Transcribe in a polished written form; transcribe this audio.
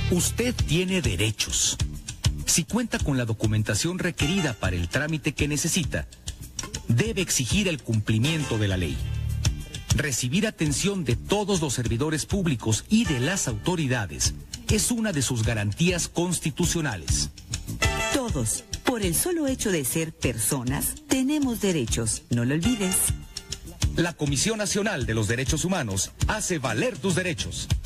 Usted tiene derechos. Si cuenta con la documentación requerida para el trámite que necesita, debe exigir el cumplimiento de la ley. Recibir atención de todos los servidores públicos y de las autoridades es una de sus garantías constitucionales. Todos, por el solo hecho de ser personas, tenemos derechos. No lo olvides. La Comisión Nacional de los Derechos Humanos hace valer tus derechos.